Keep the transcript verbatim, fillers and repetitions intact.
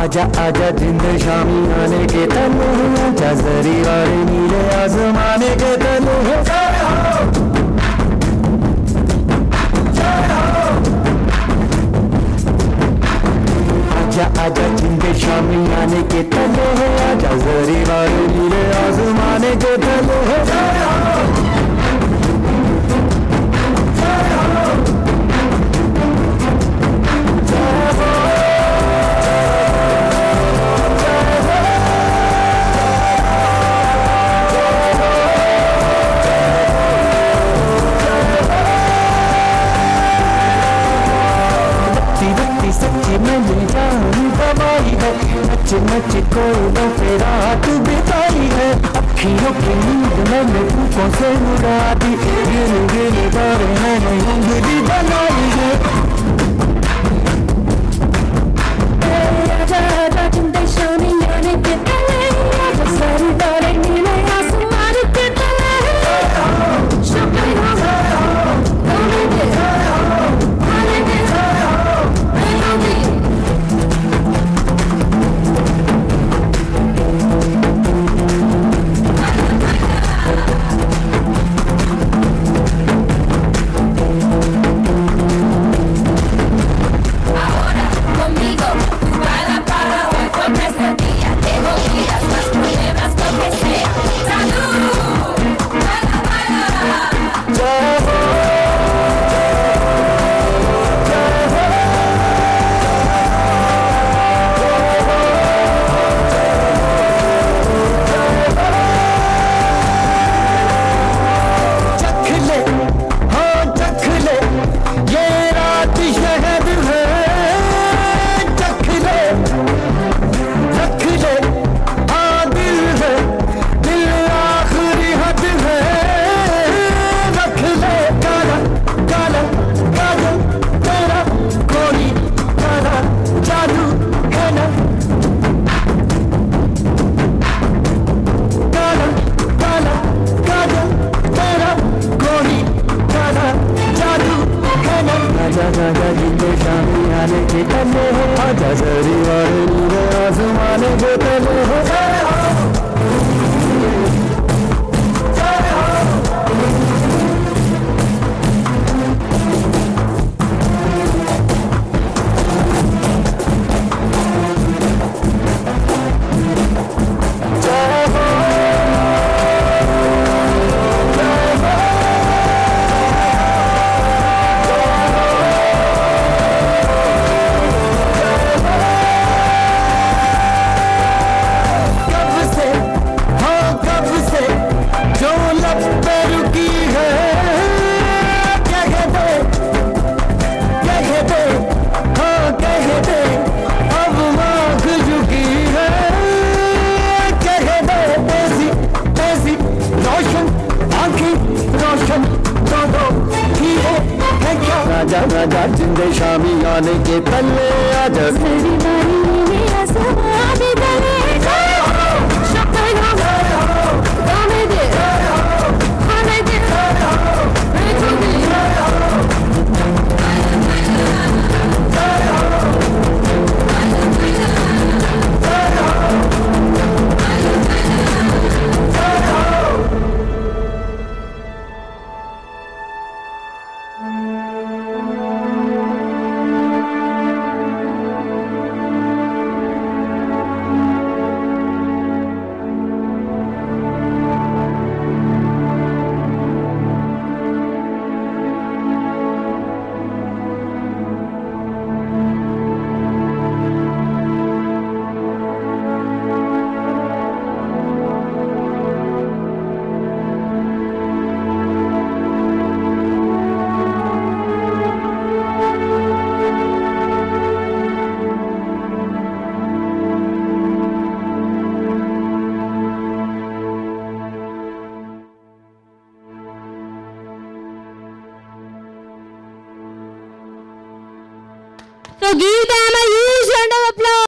आजा आजा जिंद शामी आने के तले, आजा जरी वाले नीले आसमाने के तले। आजा आजा जिंद शामी आने के तले, आजा जरी वाले नीले आसमाने के तले। सच्ची मैंने जान गवाई है, नच नच कोयलों पे रात बिताई है। अखियों की नींद मैंने फूकों से उड़ा दी, गिर गिर बारे मैंने उंगली बनाई है। आजा आजा जिंदे शामी आने के तले, आजा सारी बारे नीले आसमान के तले। शक्ल आजा आजा जिंदे शामी आने के तले, आजा जरी वाले नीले आसमान के तले। So give them a huge round of applause.